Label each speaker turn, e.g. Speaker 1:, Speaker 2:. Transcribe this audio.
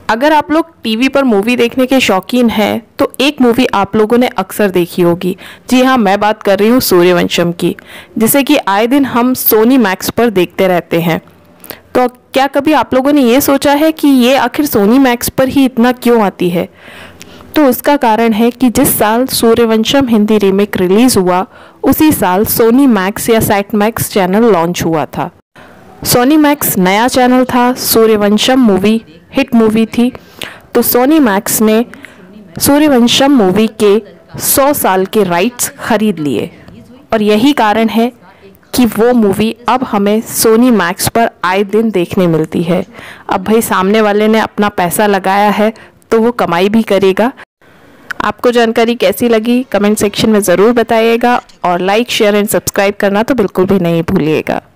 Speaker 1: अगर आप लोग टीवी पर मूवी देखने के शौकीन हैं तो एक मूवी आप लोगों ने अक्सर देखी होगी। जी हाँ, मैं बात कर रही हूँ सूर्यवंशम की, जिसे कि आए दिन हम सोनी मैक्स पर देखते रहते हैं। तो क्या कभी आप लोगों ने ये सोचा है कि ये आखिर सोनी मैक्स पर ही इतना क्यों आती है? तो उसका कारण है कि जिस साल सूर्यवंशम हिंदी रीमेक रिलीज़ हुआ, उसी साल सोनी मैक्स या सेट मैक्स चैनल लॉन्च हुआ था। सोनी मैक्स नया चैनल था, सूर्यवंशम मूवी हिट मूवी थी, तो सोनी मैक्स ने सूर्यवंशम मूवी के 100 साल के राइट्स खरीद लिए और यही कारण है कि वो मूवी अब हमें सोनी मैक्स पर आए दिन देखने मिलती है। अब भाई सामने वाले ने अपना पैसा लगाया है तो वो कमाई भी करेगा। आपको जानकारी कैसी लगी कमेंट सेक्शन में ज़रूर बताइएगा और लाइक शेयर एंड सब्सक्राइब करना तो बिल्कुल भी नहीं भूलिएगा।